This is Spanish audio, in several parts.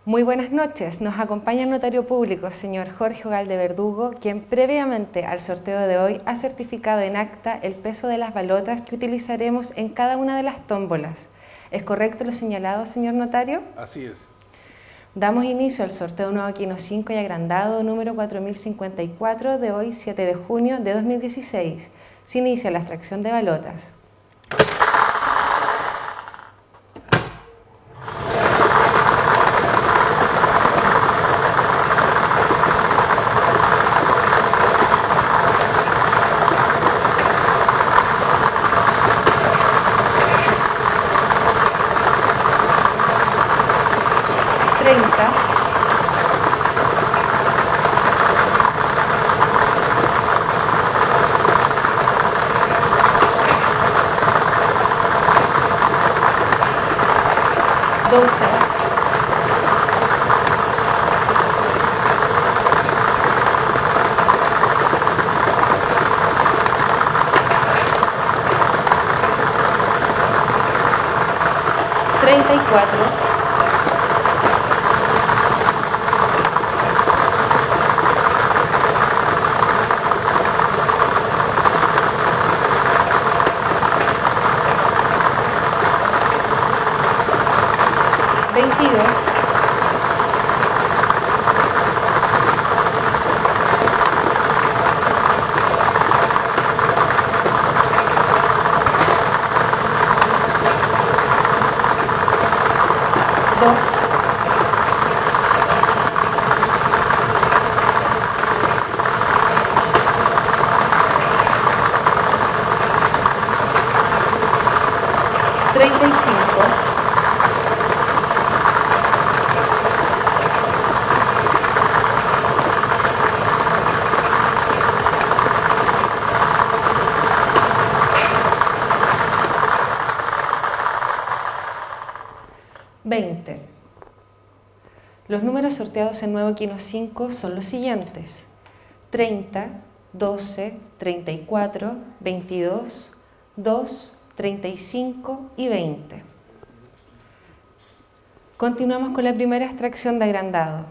Muy buenas noches, nos acompaña el notario público, señor Jorge Ugalde Verdugo, quien previamente al sorteo de hoy ha certificado en acta el peso de las balotas que utilizaremos en cada una de las tómbolas. ¿Es correcto lo señalado, señor notario? Así es. Damos inicio al sorteo nuevo Quino 5 y agrandado número 4054 de hoy, 7 de junio de 2016. Se inicia la extracción de balotas. Los números sorteados en nuevo Quino 5 son los siguientes: 30, 12, 34, 22, 2, 35 y 20. Continuamos con la primera extracción de agrandado.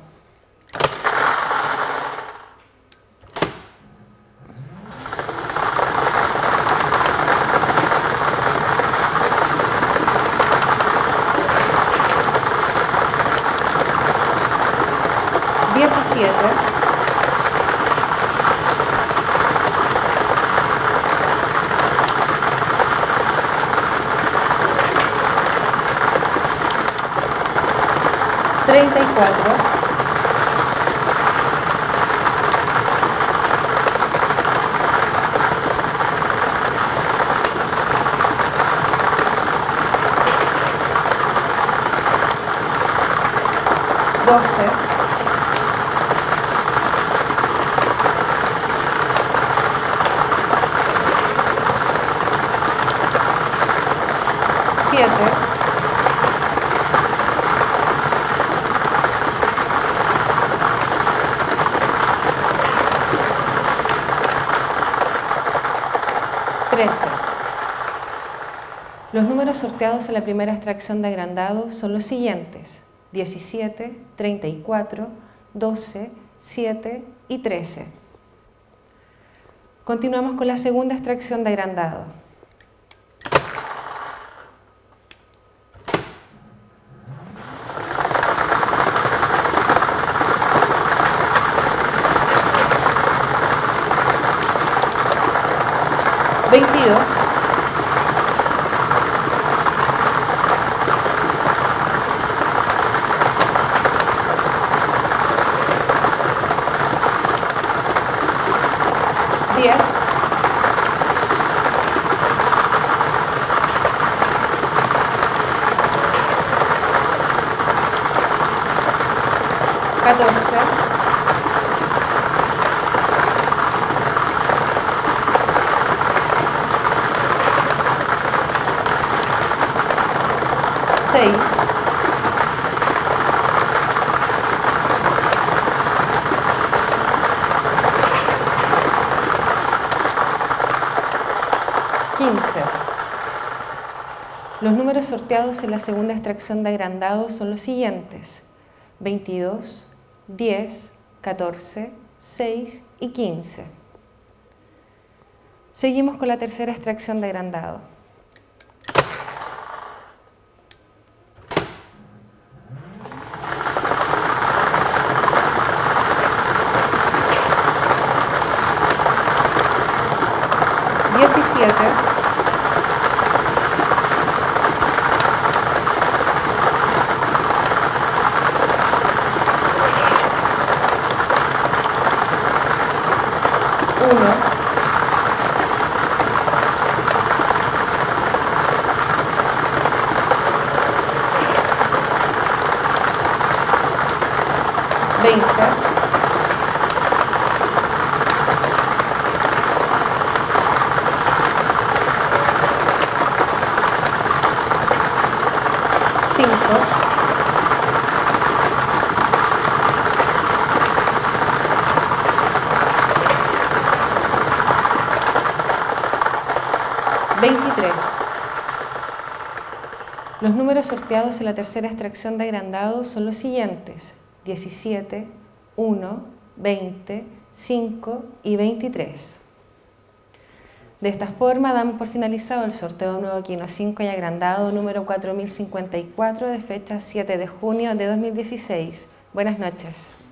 Los números sorteados en la primera extracción de agrandado son los siguientes: 17, 34, 12, 7 y 13. Continuamos con la segunda extracción de agrandado. Los números sorteados en la segunda extracción de agrandado son los siguientes: 22, 10, 14, 6 y 15. Seguimos con la tercera extracción de agrandado. Los números sorteados en la tercera extracción de agrandado son los siguientes: 17, 1, 20, 5 y 23. De esta forma damos por finalizado el sorteo nuevo Kino 5 y agrandado número 4054 de fecha 7 de junio de 2016. Buenas noches.